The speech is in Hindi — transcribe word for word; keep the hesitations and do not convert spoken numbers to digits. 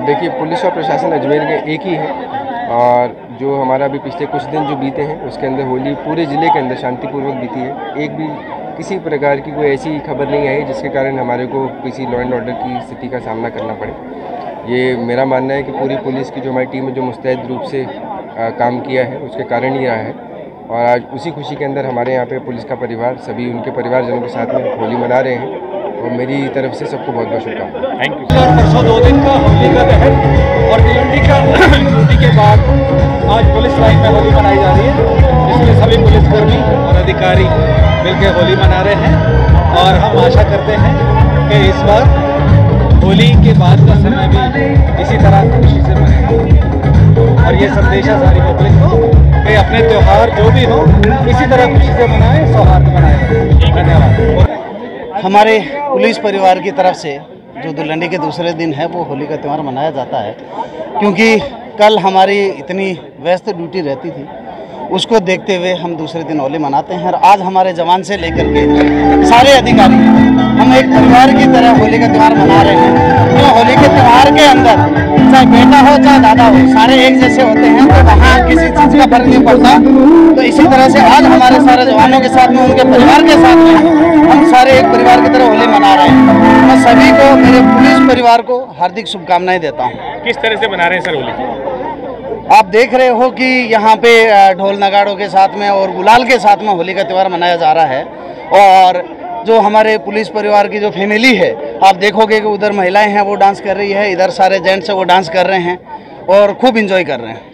देखिए, पुलिस और प्रशासन अजमेर के एक ही है और जो हमारा अभी पिछले कुछ दिन जो बीते हैं उसके अंदर होली पूरे ज़िले के अंदर शांतिपूर्वक बीती है। एक भी किसी प्रकार की कोई ऐसी खबर नहीं आई जिसके कारण हमारे को किसी लॉ एंड ऑर्डर की स्थिति का सामना करना पड़े। ये मेरा मानना है कि पूरी पुलिस की जो हमारी टीम है जो मुस्तैद रूप से आ, काम किया है उसके कारण ही रहा है और आज उसी खुशी के अंदर हमारे यहाँ पे पुलिस का परिवार सभी उनके परिवारजनों के साथ में होली मना रहे हैं और मेरी तरफ से सबको बहुत बहुत शुभकामनाएं। Thank you sir. परसों दो दिन का होली का दहन और तिलंडी का ड्यूटी के बाद आज पुलिस लाइन में होली मनाई जा रही है, जिसमें सभी पुलिसकर्मी और अधिकारी मिलकर होली मना रहे हैं और हम आशा करते हैं कि इस बार होली के बाद का समय भी इसी तरह खुशी से मनाएं और ये संदेश है सारी पब्लिक को कि अपने त्यौहार जो भी हो इसी तरह खुशी से मनाएं, सौहार्द बनाएं। धन्यवाद। हमारे पुलिस परिवार की तरफ से जो दुल्हंडी के दूसरे दिन है वो होली का त्यौहार मनाया जाता है, क्योंकि कल हमारी इतनी व्यस्त ड्यूटी रहती थी, उसको देखते हुए हम दूसरे दिन होली मनाते हैं। और आज हमारे जवान से लेकर के सारे अधिकारी हम एक परिवार की तरह होली का त्यौहार मना रहे हैं। तो होली के त्यौहार के अंदर चाहे बेटा हो चाहे दादा हो, सारे एक जैसे होते हैं, तो वहाँ किसी चीज़ का फर्क नहीं पड़ता। तो इसी तरह से आज हमारे सारे जवानों के साथ में, उनके परिवार के साथ में हम सारे एक परिवार की तरह होली मना रहे हैं। मैं सभी को, मेरे पुलिस परिवार को हार्दिक शुभकामनाएं देता हूँ। किस तरह से मना रहे हैं सर होली? आप देख रहे हो कि यहाँ पे ढोल नगाड़ों के साथ में और गुलाल के साथ में होली का त्यौहार मनाया जा रहा है। और जो हमारे पुलिस परिवार की जो फैमिली है, आप देखोगे कि उधर महिलाएं हैं वो डांस कर रही है, इधर सारे जेंट्स हैं वो डांस कर रहे हैं और खूब इंजॉय कर रहे हैं।